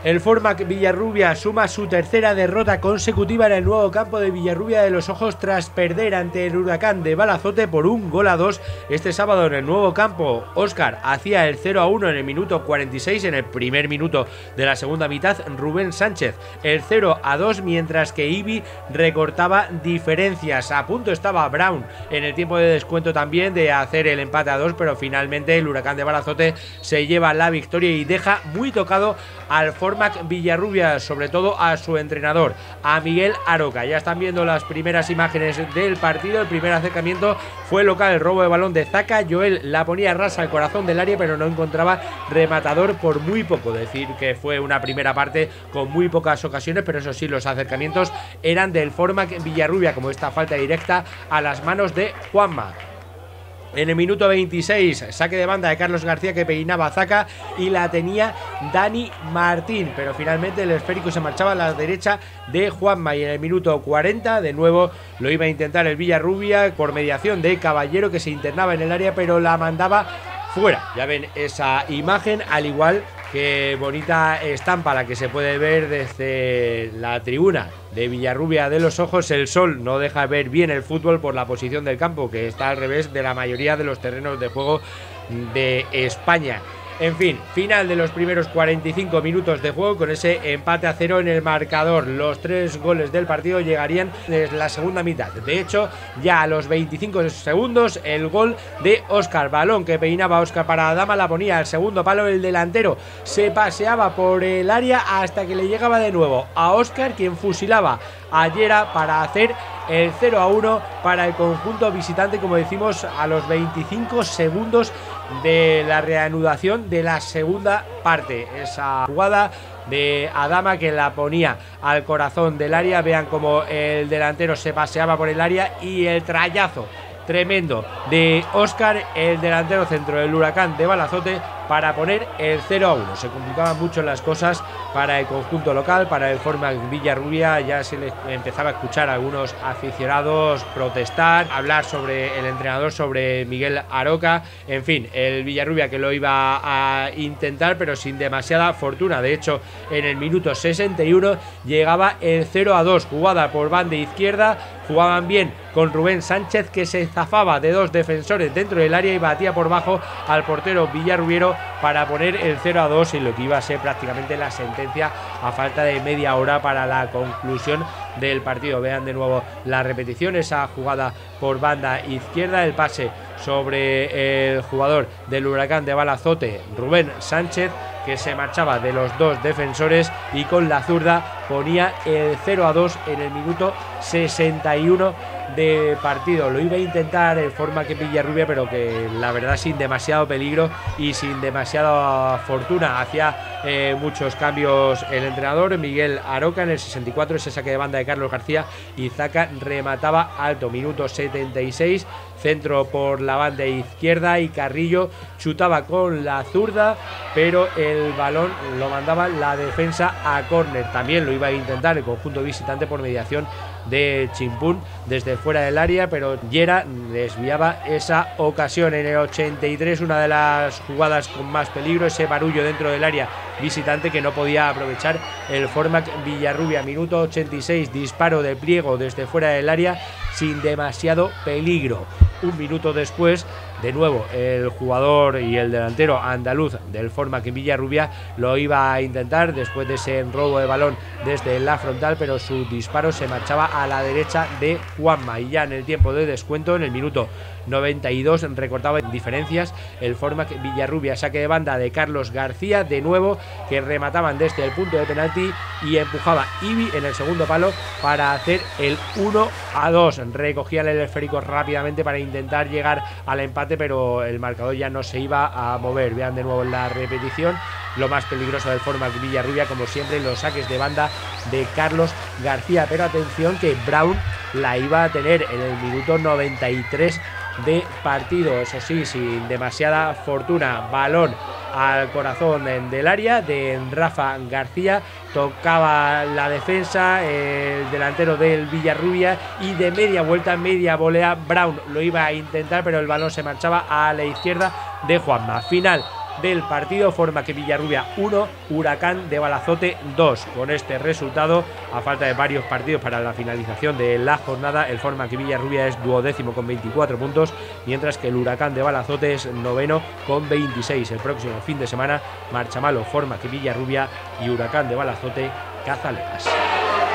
El Formac Villarrubia suma su tercera derrota consecutiva en el nuevo campo de Villarrubia de los Ojos tras perder ante el Huracán de Balazote por 1-2 este sábado en el nuevo campo. Óscar hacía el 0-1 en el minuto 46, en el primer minuto de la segunda mitad Rubén Sánchez el 0-2, mientras que Ibi recortaba diferencias. A punto estaba Brown en el tiempo de descuento también de hacer el empate a 2, pero finalmente el Huracán de Balazote se lleva la victoria y deja muy tocado al Formac Villarrubia, sobre todo a su entrenador, a Miguel Aroca. Ya están viendo las primeras imágenes del partido. El primer acercamiento fue local, el robo de balón de Zaka. Joel la ponía rasa al corazón del área, pero no encontraba rematador por muy poco. Decir que fue una primera parte con muy pocas ocasiones, pero eso sí, los acercamientos eran del Formac Villarrubia, como esta falta directa a las manos de Juanma. En el minuto 26, saque de banda de Carlos García que peinaba a Zaka y la tenía Dani Martín, pero finalmente el esférico se marchaba a la derecha de Juanma. Y en el minuto 40, de nuevo lo iba a intentar el Villarrubia por mediación de Caballero, que se internaba en el área pero la mandaba fuera. Ya ven esa imagen, al igual que bonita estampa la que se puede ver desde la tribuna de Villarrubia de los Ojos. El sol no deja ver bien el fútbol por la posición del campo, que está al revés de la mayoría de los terrenos de juego de España. En fin, final de los primeros 45 minutos de juego con ese empate a 0 en el marcador. Los 3 goles del partido llegarían desde la segunda mitad. De hecho, ya a los 25 segundos, el gol de Óscar. Balón que peinaba Óscar para Adama, la ponía al segundo palo. El delantero se paseaba por el área hasta que le llegaba de nuevo a Óscar, quien fusilaba a Llera para hacer el 0-1 para el conjunto visitante, como decimos, a los 25 segundos de la reanudación de la segunda parte. Esa jugada de Adama que la ponía al corazón del área. Vean cómo el delantero se paseaba por el área y el trayazo tremendo de Óscar, el delantero centro del Huracán de Balazote, para poner el 0-1. Se complicaban mucho las cosas para el conjunto local, para el Formac Villarrubia. Ya se les empezaba a escuchar a algunos aficionados protestar, hablar sobre el entrenador, sobre Miguel Aroca. En fin, el Villarrubia que lo iba a intentar, pero sin demasiada fortuna. De hecho, en el minuto 61 llegaba el 0-2, jugada por banda izquierda. Jugaban bien con Rubén Sánchez, que se zafaba de dos defensores dentro del área y batía por bajo al portero villarrubiero para poner el 0-2 en lo que iba a ser prácticamente la sentencia a falta de media hora para la conclusión del partido. Vean de nuevo la repetición, esa jugada por banda izquierda, el pase sobre el jugador del Huracán de Balazote, Rubén Sánchez, que se marchaba de los dos defensores y con la zurda ponía el 0-2 en el minuto 61 de partido. Lo iba a intentar en forma que Villarrubia, pero que la verdad sin demasiado peligro y sin demasiada fortuna. Hacía muchos cambios el entrenador Miguel Aroca. En el 64 ese saque de banda de Carlos García y Zaka remataba alto. Minuto 76, centro por la banda izquierda y Carrillo chutaba con la zurda, pero el balón lo mandaba la defensa a córner. También lo iba a intentar el conjunto visitante por mediación de Chimpún desde fuera del área, pero Llera desviaba esa ocasión. En el 83, una de las jugadas con más peligro, ese barullo dentro del área visitante que no podía aprovechar el Formac Villarrubia. Minuto 86, disparo de Pliego desde fuera del área sin demasiado peligro. Un minuto después, de nuevo, el jugador y el delantero andaluz del Formac Villarrubia lo iba a intentar después de ese robo de balón desde la frontal, pero su disparo se marchaba a la derecha de Juanma. Y ya en el tiempo de descuento, en el minuto 92, recortaba diferencias el Formac Villarrubia. Saque de banda de Carlos García, de nuevo, que remataban desde el punto de penalti y empujaba Ibi en el segundo palo para hacer el 1-2. Recogían el esférico rápidamente para intentar llegar al empate, pero el marcador ya no se iba a mover. Vean de nuevo la repetición. Lo más peligroso del Formac Villarrubia, como siempre, los saques de banda de Carlos García. Pero atención que Brown la iba a tener en el minuto 93 de partido, eso sí, sin demasiada fortuna. Balón al corazón del área de Rafa García, tocaba la defensa, el delantero del Villarrubia, y de media vuelta, media volea, Brown lo iba a intentar, pero el balón se marchaba a la izquierda de Juanma. Final del partido. Forma que Villarrubia 1, Huracán de Balazote 2. Con este resultado, a falta de varios partidos para la finalización de la jornada, el Forma que Villarrubia es 12º con 24 puntos, mientras que el Huracán de Balazote es 9º con 26. El próximo fin de semana, Marchamalo, Forma que Villarrubia y Huracán de Balazote, Cazalegas.